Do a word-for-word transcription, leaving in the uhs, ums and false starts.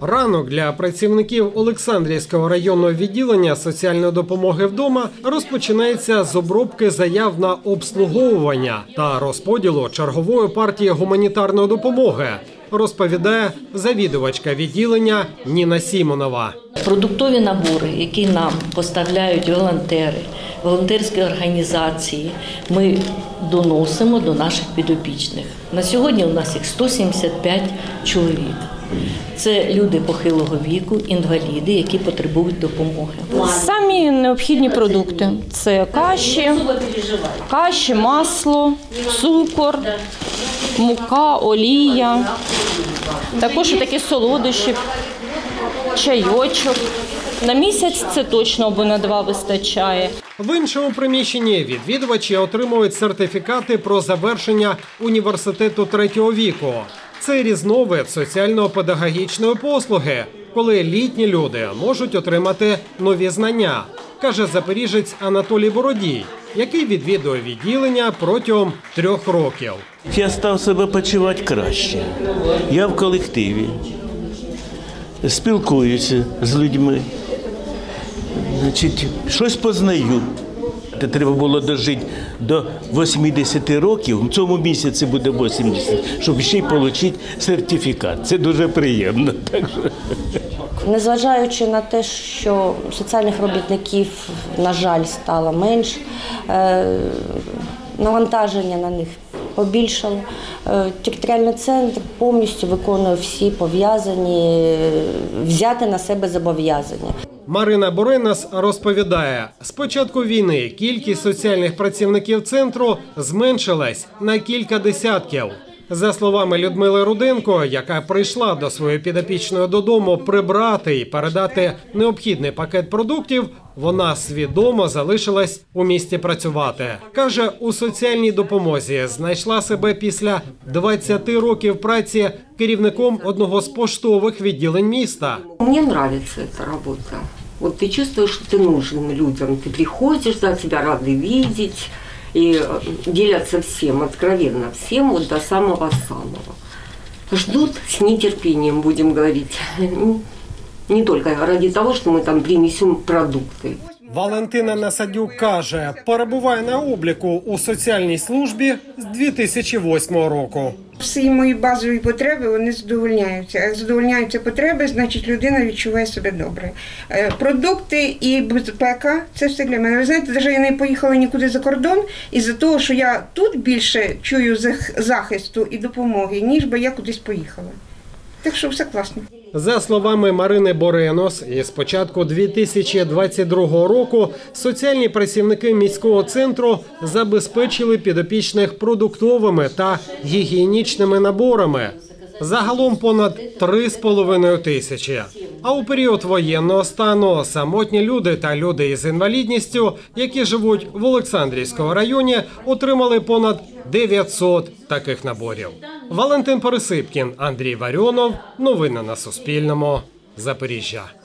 Ранок для працівників Олександрівського районного відділення соціальної допомоги вдома розпочинається з обробки заяв на обслуговування та розподілу чергової партії гуманітарної допомоги, розповідає завідувачка відділення Ніна Сімонова. Продуктові набори, які нам поставляють волонтери, волонтерські організації, ми доносимо до наших підопічних. На сьогодні у нас їх сто сімдесят п'ять чоловік. Це люди похилого віку, інваліди, які потребують допомоги. Самі необхідні продукти – це каші, каші, масло, цукор, мука, олія, також такі солодощі, чайочок. На місяць це точно або на два вистачає. В іншому приміщенні відвідувачі отримують сертифікати про завершення університету третього віку. Це різновид соціально-педагогічної послуги, коли літні люди можуть отримати нові знання, каже запоріжець Анатолій Бородій, який відвідує відділення протягом трьох років. Я став себе почувати краще. Я в колективі, спілкуюся з людьми, значить, щось познаю. Треба було дожити до вісімдесяти років, в цьому місяці буде вісімдесят, щоб ще й отримати сертифікат. Це дуже приємно. Так що. Незважаючи на те, що соціальних робітників, на жаль, стало менш, навантаження на них побільшало. Територіальний центр повністю виконує всі пов'язані, взяти на себе зобов'язання. Марина Боренас розповідає, з початку війни кількість соціальних працівників центру зменшилась на кілька десятків. За словами Людмили Руденко, яка прийшла до своєї підопічної додому прибрати і передати необхідний пакет продуктів, вона свідомо залишилась у місті працювати. Каже, у соціальній допомозі знайшла себе після двадцяти років праці керівником одного з поштових відділень міста. Мені подобається ця робота. Вот ты чувствуешь, что ты нужен людям, ты приходишь, да, тебя рады видеть и делятся всем, откровенно всем, вот до самого-самого. Ждут с нетерпением, будем говорить, не только ради того, что мы там принесем продукты. Валентина Насадюк каже, перебуває на обліку у соціальній службі з дві тисячі восьмого року. Всі мої базові потреби, вони задовольняються. А задовольняються потреби, значить людина відчуває себе добре. Продукти і безпека – це все для мене. Ви знаєте, навіть я не поїхала нікуди за кордон із-за того, що я тут більше чую захисту і допомоги, ніж би я кудись поїхала. Так що все класно. За словами Марини Боренос, із початку дві тисячі двадцять другого року соціальні працівники міського центру забезпечили підопічних продуктовими та гігієнічними наборами. Загалом понад три з половиною тисячі. А у період воєнного стану самотні люди та люди із інвалідністю, які живуть в Олександрівському районі, отримали понад дев'ятсот таких наборів. Валентин Пересипкін, Андрій Варіонов. Новини на Суспільному. Запоріжжя.